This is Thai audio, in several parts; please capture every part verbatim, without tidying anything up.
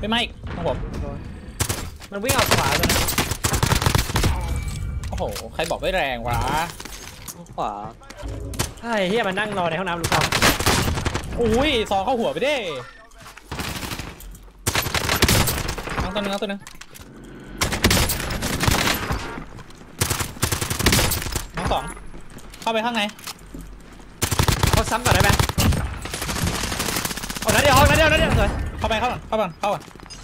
ไม่ไม่ของผมมันวิ่งออกขวาเลยนะโอ้โหใครบอกไม่แรงวะขวาไอ้เฮียมันนั่งรอในห้องน้ำลูกซองอุ้ยซองเข้าหัวไปดิน้องตัวนึงน้องตัวนึงน้องสองเข้าไปข้างในเขาซ้ำก่อนได้ไหมเอานัดเดียวห้องนัดเดียวนัดเดียวเลยเข้าไปเข้าก่อนเข้าก่อนเข้าก่อน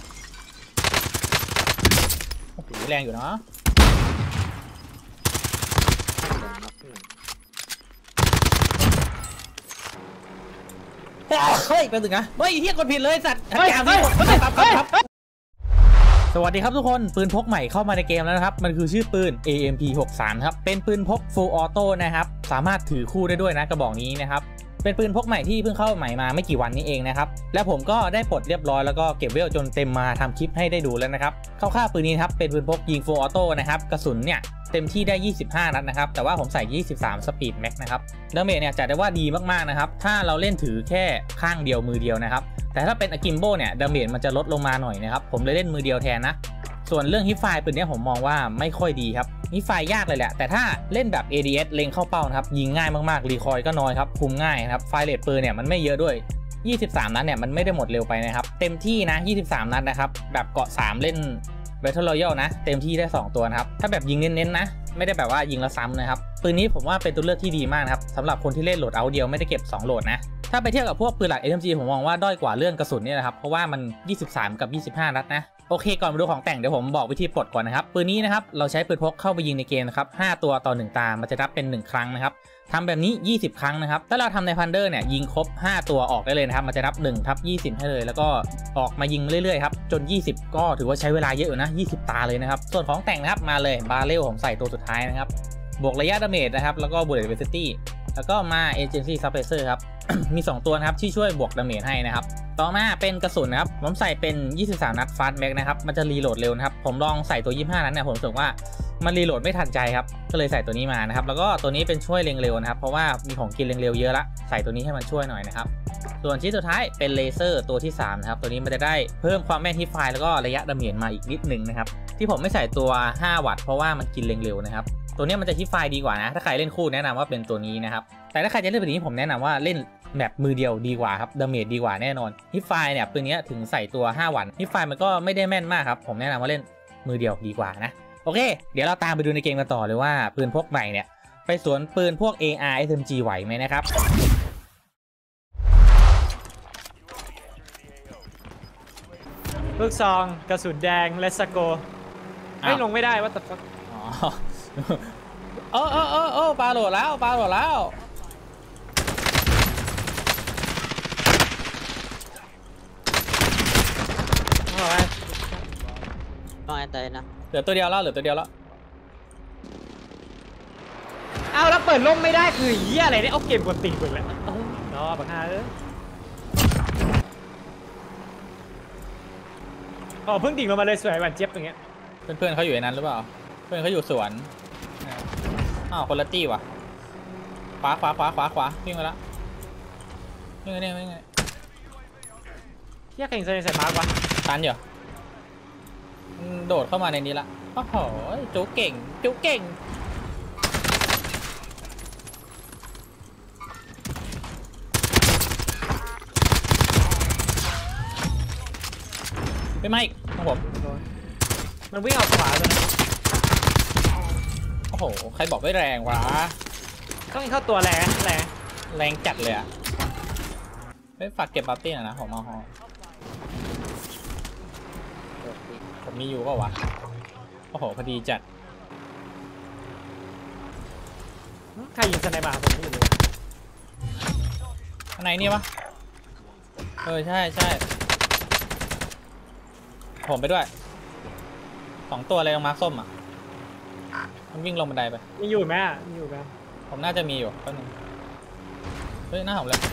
โอ้โหแรงอยู่นะเฮ้ยเป็นถึงนะเฮ้ยเฮียกดผิดเลยสัตว์เฮ้ยเฮ้ยสวัสดีครับทุกคนปืนพกใหม่เข้ามาในเกมแล้วนะครับมันคือชื่อปืน เอ เอ็ม พี หกสิบสาม ครับเป็นปืนพก Full Auto นะครับสามารถถือคู่ได้ด้วยนะกระบอกนี้นะครับเป็นปืนพกใหม่ที่เพิ่งเข้าใหม่มาไม่กี่วันนี้เองนะครับและผมก็ได้ปลดเรียบร้อยแล้วก็เก็บเวลจนเต็มมาทำคลิปให้ได้ดูแล้วนะครับคร่าวๆปืนนี้ครับเป็นปืนพกยิง Full Auto นะครับกระสุนเนี่ยเต็มที่ได้ยี่สิบห้านัดนะครับแต่ว่าผมใส่ยี่สิบสามสปีดแม็กนะครับดาเมจเนี่ยจัดได้ว่าดีมากๆนะครับถ้าเราเล่นถือแค่ข้างเดียวมือเดียวนะครับแต่ถ้าเป็นอะกิมโบเนี่ยดาเมจมันจะลดลงมาหน่อยนะครับผมเลยเล่นมือเดียวแทนนะส่วนเรื่องฮิปไฟปืนนี้ผมมองว่าไม่ค่อยดีครับฮิปไฟยากเลยแหละแต่ถ้าเล่นแบบ เอ ดี เอส เล็งเข้าเป้านะครับยิงง่ายมากๆรีคอยก็น้อยครับคุมง่ายนะครับไฟเรทปืนเนี่ยมันไม่เยอะด้วยยี่สิบสามนัดเนี่ยมันไม่ได้หมดเร็วไปนะครับเต็มที่นะยี่สิบสามนัดนะครับแบบเกาะสามเล่น Battle Royale นะเต็มที่ได้สองตัวนะครับถ้าแบบยิงเน้นๆนะไม่ได้แบบว่ายิงแล้วซ้ำนะครับปืนนี้ผมว่าเป็นตัวเลือกที่ดีมากครับสำหรับคนที่เล่นโหลดเอาเดียวไม่ได้เก็บสองโหลดนะถ้าไปเทียบกับพวกปืนหลัก เอ เอ็ม จี ผมมองว่าด้อยกว่าเรื่องกระสุนนี่นะครับเพราะว่ามันยี่สิบสามกับยี่สิบห้านัดนะโอเคก่อนมาดูของแต่งเดี๋ยวผมบอกวิธีปลดก่อนนะครับปืนนี้นะครับเราใช้ปืนพกเข้าไปยิงในเกมนะครับห้าตัวต่อหนึ่งตามันจะนับเป็นหนึ่งครั้งนะครับทำแบบนี้ยี่สิบครั้งนะครับถ้าเราทำในพันเดอร์เนี่ยยิงครบห้าตัวออกได้เลยนะครับมันจะนับหนึ่งทับยี่สิบให้เลยแล้วก็ออกมายิงเรื่อยๆครับจนยี่สิบก็ถือว่าใช้เวลาเยอะอยู่นะยี่สิบตาเลยนะครับส่วนของแต่งนะครับมาเลยบาเรลผมใส่ตัวสุดท้ายนะครับบวกระยะดาเมจนะครับแล้วก็บูเลตเวสตี้แล้วก็มาเอเจนซี่ซับเพรสเซอร์ครับ มีสองตัวนะครับที่ช่วยบวกดาเมจให้นะครับต่อมาเป็นกระสุนนะครับผมใส่เป็นยี่สิบสามนัดฟาสต์แม็กนะครับมันจะรีโหลดเร็วนะครับผมลองใส่ตัวยี่สิบห้านัดเนี่ยผมรู้สึกว่ามันรีโหลดไม่ทันใจครับก็เลยใส่ตัวนี้มานะครับแล้วก็ตัวนี้เป็นช่วยเร็งเร็วนะครับเพราะว่ามีของกินเร็งเร็วเยอะละใส่ตัวนี้ให้มันช่วยหน่อยนะครับส่วนชิ้นสุดท้ายเป็นเลเซอร์ตัวที่สามนะครับตัวนี้มันจะได้เพิ่มความแม่นฮิปไฟแล้วก็ระยะดาเมจมาอีกนิดนึงนะครับที่ผมไม่ใส่ตัวห้าวัตต์เพราะว่ามันกินเร็งเร็วนะครับตัวนี้มันจะฮิปไฟดีกว่านะถ้าใครเล่นคู่แนะนำว่าเป็นตัวนี้นะครับแต่ถ้าใครจะเล่นแบบนี้ผมแนะนำว่าเล่นแบบมือเดียวดีกว่าครับดาเมจดีกว่าแน่นอนฮิปไฟเนี่ยปืนนี้ถึงใส่ตัวห้าวัตต์ฮิปไฟมันก็ไม่ได้แม่นมากครับผมแนะนำว่าเล่นมือเดียวดีกว่านะโอเคเดี๋ยวเราตามไปดูในเกมกันต่อเลยว่าปืนพกใหม่เนี่ยไปสวนปืนพวก เอ อาร์ เอส เอ็ม จี ไหวไหมนะครับลูกซองกระสุนแดงเลสโกไม่ลงไม่ได้ว่าแต่อ๋อเออเออเออเออปลาโหลดแล้วปลาโหลดแล้วต้องไอ้เตยนะเหลือตัวเดียวแล้วเหลือตัวเดียวแล้วเอาแล้วเปิดล่มไม่ได้คือเหี้ยอะไรเนี่ยเอาเกมกดติ่งกดแล้วรอบังฮาเอออ๋อเพิ่งติ่งลงมาเลยสวยหวานเจี๊ยบอย่างเงี้ยเพื่อนๆเขาอยู่ในนั้นหรือเปล่าเพื่อนเขาอยู่สวนอ้าวคนละตี้ว่ะขวาขวาขวาขวาขวาวิ่งมาแล้ววิ่งไงเนี่ยวิ่งไงเหี้ยเก่งใส่ใส่มาร์กวะตันอยู่โดดเข้ามาในนี้ละโอ้โหจุ๊กเก่งจุ๊กเก่งไม่ไม่ของผมมันวิ่งออกขวาเลยนะโอ้โหใครบอกไม่แรงวะต้องเข้าตัวแรงแรงแรงจัดเลยอะไปฝากเก็บบัตตี้หน่อยนะของมาฮอผมมีอยู่เปล่าวะโอ้โหพอดีจัดใครยิงสไนเปอร์ผมไม่รู้ข้างในนี่ปะเออใช่ใช่ผมไปด้วยสองตัวอะไรลงมาส้มอ่ะมันวิ่งลงบันไดไปยังอยู่ไหมยังอยู่ไหมผมน่าจะมีอยู่แป๊บนึงเฮ้ยหน้าผมเลย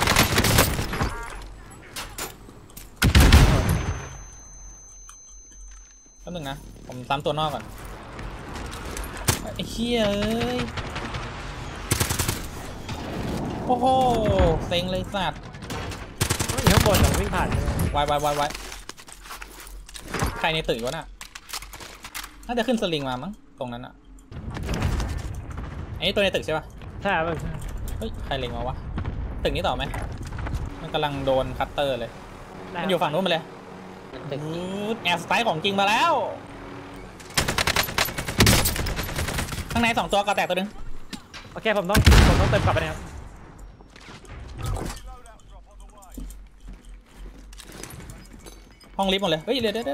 แป๊บนึงนะผมซ้ำตัวนอกก่อนไอ้เหี้ยเอ้ยโอ้โหเซ็งเลยสัตว์อยู่ข้างบนเหรอวิ่งผ่านไวไวไวไวใครในตึกวะน่ะน่าจะขึ้นสลิงมามั้งตรงนั้นอ่ะไอ้ตัวในตึกใช่ปะใช่ป่ะเฮ้ยใครเล็งมาวะตึกนี้ต่อไหมมันกำลังโดนคัตเตอร์เลยมันอยู่ฝั่งนู้นมาเลยมันตึกแอร์สไตล์ของจริงมาแล้วข้างในสองตัวกระแตกตัวนึงโอเคผมต้องผมต้องเติมกลับไปนะครับห้องลิฟต์หมดเลยเฮ้ยเดี๋ยวเดี๋ยวเดี๋ยว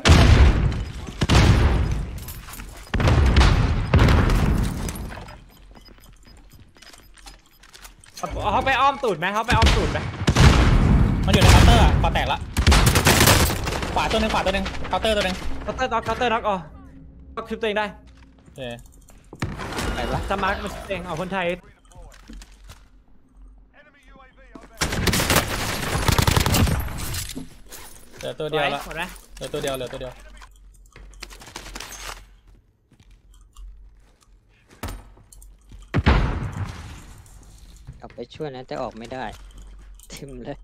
เขาไปอ้อมตูดไหมเขาไปอ้อมตูดไหมมันอยู่ในเคาน์เตอร์อะกระแตกละขวาตัวหนึงขวาตัวหนึงเคาน์เตอร์ตัวหนึงเคาน์เตอร์น็อกเคาน์เตอร์น็อกอ๋อก็คลิปตัวเองได้โอเคไหนวะสมาร์ทมันเองเอาคนไทยเหลือตัวเดียวละหมดไหมเหลือตัวเดียวเหลือตัวเดียวกลับไปช่วยนะแต่ออกไม่ได้ทิมเลย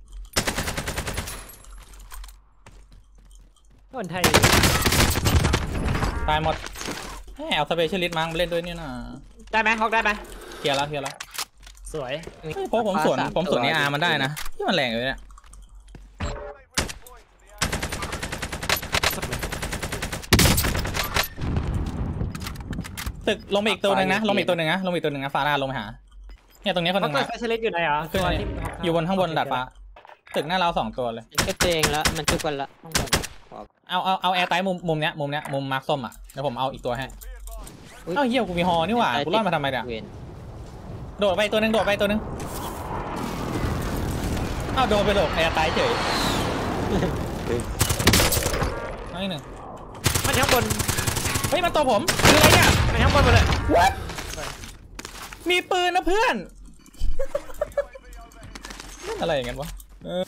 คนไทยตายหมดแหมเอาสเปเชียลิสต์มาเล่นด้วยนี่นะได้ไหมฮอกได้ไหมเคลียร์แล้วเคลียร์แล้วสวยเฮ้ยเพราะผมสวนผมสวนในอาร์มันได้นะที่มันแรงเลยเนี่ยตึกลงไปอีกตัวหนึ่งนะลงไปอีกตัวหนึ่งนะลงไปอีกตัวหนึ่งนะฟาร่าลงไปหาเนี่ยตรงนี้คนหเขานึ่งเกิดนะแฟชั่นลิสต์อยู่ไหนอ่ะขึ้นมานี่อยู่บนข้างบนดาดฟ้าตึกหน้าเราสองตัวเลยมันชุบตัวเองแล้วมันชุบกันละข้างบนขอบเอาเอาเอาแอร์ไตมุมมุมเนี้ยมุมเนี้ยมุมมาร์คส้มอ่ะเดี๋ยวผมเอาอีกตัวให้เอ้าเหี้ยกูมีฮอนี่หว่ากูรอดมาทำไมเนี่ยเวนโดดไปตัวหนึ่งโดดไปตัวหนึ่งเอ้าโดนไปโดดแอร์ไตเฉยน้อยหนึ่งมันข้างบนเฮ้ยมันตัวผมคืออะไรเนี่ยมันข้างบนหมดเลย What มีปืนนะเพื่อน อะไรอย่างงั้นวะเออ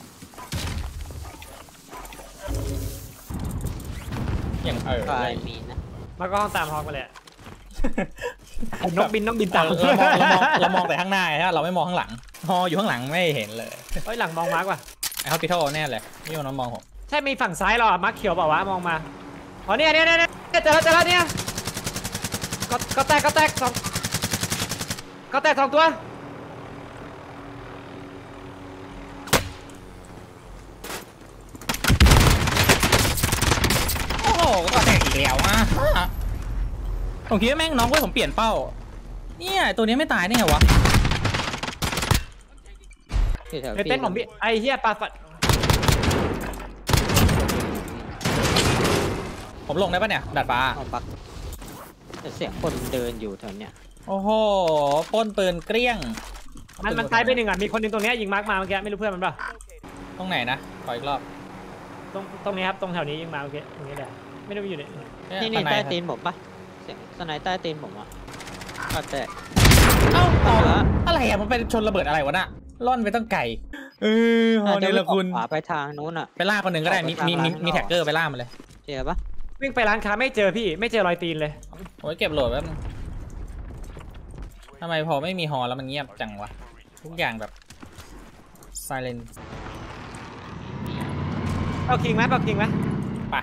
อย่างเออไฟมีนะมันก็ห้องตามฮอกมาเลยนกบินนกบินตามเรามองเรามองเรามองแต่ข้างหน้าใช่ไหมเราไม่มองข้างหลังฮออยู่ข้างหลังไม่เห็นเลยเฮ้ยหลังมองมาร์กว่ะไอ้ฮอสพิทอลแน่เลยนี่มันมองผมใช่มีฝั่งซ้ายเราอ่ะมาร์กเขียวเปล่าวะมองมาอ๋อเนี่ยเนี่ยเนี่ยเนี่ยเจอแล้วเจอแล้วเนี่ยก็ก็แตกก็แตกสองก็แตกสองตัวโอ้โหก็แตกอีกแล้วอ่ะผมคิดว่าแม่งน้องเว้ยผมเปลี่ยนเป้าเนี่ยตัวนี้ไม่ตายได้ไงวะที่แถวเดี๋ยวเต้นผมพี่ไอ้เหี้ยปลาฝัดผมลงได้ปะเนี่ยดาดฟ้าเอาปักแต่เสียงคนเดินอยู่แถวเนี้ยโอ้โหปล้นปืนเกลี้ยงมันมันตายไปหนึ่งอ่ะมีคนหนึ่งตรงเนี้ยยิงมาร์กมาเมื่อกี้ไม่รู้เพื่อนมันป่ะตรงไหนนะขออีกรอบตรงตรงนี้ครับตรงแถวนี้ยิงมาเมื่อกี้ตรงนี้แหละไม่รู้อยู่ไหนนี่นี่ข้างใต้ครับตีนผมปะเสียงสไนใต้ตีนผมอ่ะก็แตกเอ้าเอาเหรออะไรอ่ะมันเป็นชนระเบิดอะไรวะน่ะล่อนไปตั้งไก่เออฮออาจจะนี่ละคุณขวาไปทางนู้นอ่ะไปล่าคนหนึ่งก็ได้มีมีมีมีออกไปทางร้านแท็กเกอร์ไปล่ามันเลยเจอปะวิ่งไปร้านค้าไม่เจอพี่ไม่เจอรอยตีนเลยโอ้ยเก็บโหลดแป๊บนึงทำไมพอไม่มีฮอแล้วมันเงียบจังวะทุกอย่างแบบ silent เอาคิงไหมเอาคิงไหมป่ะ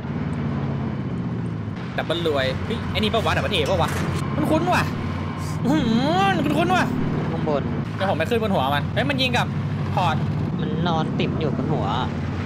ดับเบิลรวยเฮ้ยไอ้นี่ปะวะดับเบิลเอปะวะมันคุ้นว่ะอื้อหือมันคุ้นว่ะข้างบนเดี๋ยวผมไปขึ้นบนหัวมันเฮ้ยมันยิงกับพอร์ตมันนอนติ่มอยู่บนหัวอะ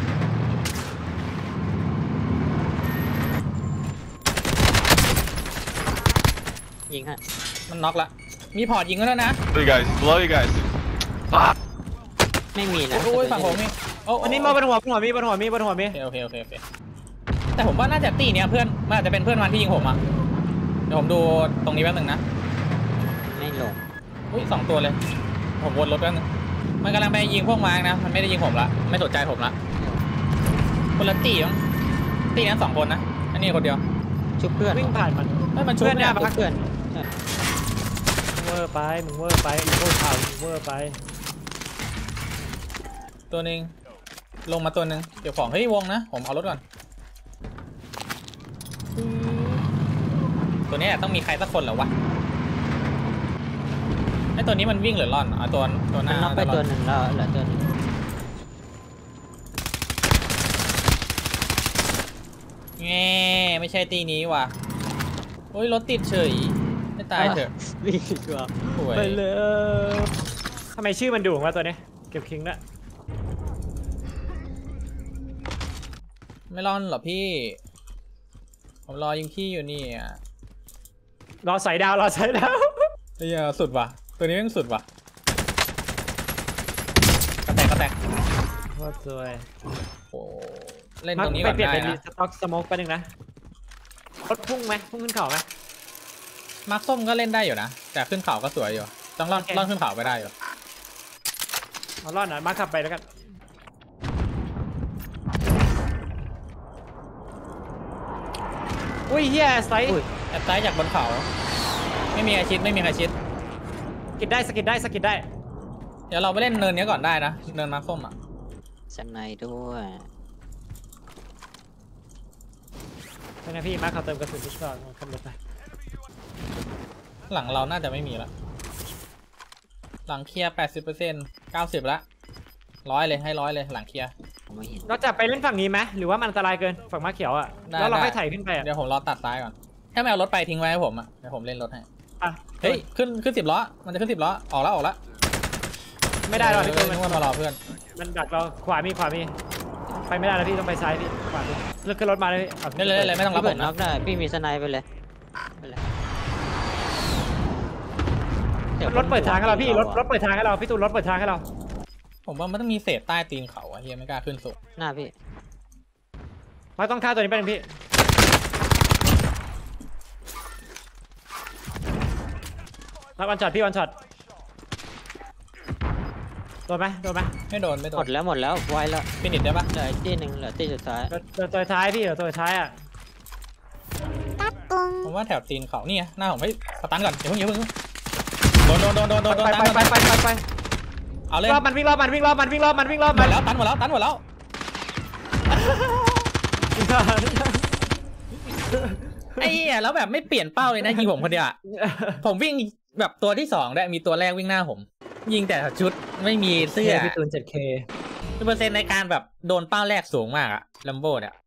ยิงฮะมันน็อกละมีพอร์ตยิงก็แล้วนะ Below you guys, below you guys. Fuck. ไม่มีนะโอ้ยฝั่งผมนี่โอ้วันนี้มาบนหัวบนหัวมีบนหัวมีบนหัวมีโอเคโอเคโอเคโอเคแต่ผมว่าน่าจะตีเนี้ยเพื่อนมันอาจจะเป็นเพื่อนมันที่ยิงผมอ่ะเดี๋ยวผมดูตรงนี้แป๊บนึงนะไม่ลงอุ้ยสองตัวเลย ผมวนรถแป๊บนึงมันกำลังไปยิงพวกมาร์กนะมันไม่ได้ยิงผมละไม่สนใจผมละคนละตีมั้งตีนั้นสองคนนะอันนี้คนเดียวชุบเพื่อนวิ่งผ่านมันเฮ้ยมันชุบเพื่อนเนี่ยหน้าชุบเพื่อนใช่มึงเวอร์ไปมึงเวอร์ไปอีโก้ข่าวมึงเวอร์ไปตัวหนึ่งลงมาตัวหนึ่งเดี๋ยวของเฮ้ยวงนะผมเอารถก่อนตัวนี้ต้องมีใครสักคนเหรอวะไอตัวนี้มันวิ่งหรือร่อนอ๋อตัวตัวหมัน้านน็อกไปตัวหนึ่งแล้วเหลือตัวหนึงงแง่ไม่ใช่ตีนี้ว่ะโอ้ยรถติดเฉยไม่ตายเถอะวิ่งดีกว่าสวยไปเลยทำไมชื่อมันดุวะตัวนี้เก็บคิงด้วยไม่รอดหรอพี่ผมรอยิงพี่อยู่นี่อ่ะรอใส่ดาวรอใส่ดาวไอ้เหี้ยสุดว่ะตัวนี้มันสุดว่ะกระแตกกระแตกโคตรสวยโอ้เล่นมัตรงนี้ไปก่อนเปลี่ยนได้เป็นนะสต็อกสโมกไปหนึ่งนะรถพุ่งไหมพุ่งขึ้นเขาไหมมาร์คส้มก็เล่นได้อยู่นะแต่ขึ้นเขาก็สวยอยู่ต้องล่อนโอเคล่อนขึ้นเขาไปได้อยู่เอารอดหน่อยมาขับไปแล้วกันอุ้ยเฮียไซส์แอบซ้ายจากบนเขาไม่มีใครชิดไม่มีใครชิดสกิดได้สกิดได้สกิดได้เดี๋ยวเราไปเล่นเนินนี้ก่อนได้นะเนินมาร์คส้มอ่ะสไนด้วยเป็นไงพี่มาขับเติมกระสุนทุกช็อตขับรถไปหลังเราน่าจะไม่มีละหลังเคลียร์แปดสิบเปอร์เซ็นต์เก้าสิบละร้อยเลยให้ร้อยเลยหลังเคลียร์ผมไม่เห็นเราจะไปเล่นฝั่งนี้ไหมหรือว่ามันอันตรายเกินฝั่งม้าเขียวอ่ะได้แล้วเราได้ให้ไถขึ้นไปอ่ะเดี๋ยวผมรอตัดซ้ายก่อนถ้าไม่เอารถไปทิ้งไว้ให้ผมอ่ะเดี๋ยวผมเล่นรถให้อ่ะเฮ้ยขึ้นขึ้นสิบล้อมันจะขึ้นสิบล้อออกแล้วออกแล้วไม่ได้หรอกพี่เอตูอน นึมันกว่ามารอเพื่อนมันดักเราขวามีขวามีไปไม่ได้แล้วพี่ต้องไปซ้ายพี่ขวามีเลือกขึ้นรถมาเลยพี่อาเล่นเลยเล่นเลยไม่ต้องรับพี่ผเปิดมน็นะอกได้พี่มีสไนไปเลยไปเลยดี๋ยวรถเปิดทางให้เราพี่รถรถอะเปิดทางให้เราพี่ตูนรถเปิดทางให้เราผมว่ามันต้องมีเศษใต้ตีนเขาอะเฮียไม่กล้าขึ้นสูงหน้าพี่ไม่ต้องฆ่าตัวนี้ไปหนึ่งพี่รับวันช็อตพี่วันช็อตโดนไหมโดนไหมไม่โดนไม่โดหมนดแล้วหมดแล้วไวแล้วฟินิชได้ปะเหลืออีกที่หนึ่งเหลือที่สุดท้ายโดนโดนตัวท้ายพี่เหรอตัวท้ายอ่ะผมว่าแถวตีนเขานี่ไงหน้าผมให้สตันก่อนอย่าเพิ่งอย่าเพิ่งโดนโดนโดนโดนโดนโดนไปตันไปไปไปไปไปเอาเลยรอบมันวิ่งรอบมันวิ่งรอบมันวิ่งรอบมันวิ่งรอบหมมัดนแล้วตันหมดแล้วตันหมดแล้วไอ้เหี้ยแล้วแบบไม่เปลี่ยนเป้าเลยนะยิงผมคนเดียวอะผมวิ่งแบบตัวที่สองได้มีตัวแรกวิ่งหน้าผม ยิงแต่ชุดไม่มีเสื้อพี่ตูน เจ็ดเคเปอร์เซ็นต์ในการแบบโดนเป้าแรกสูงมากอะลัมโบ้เนี่ย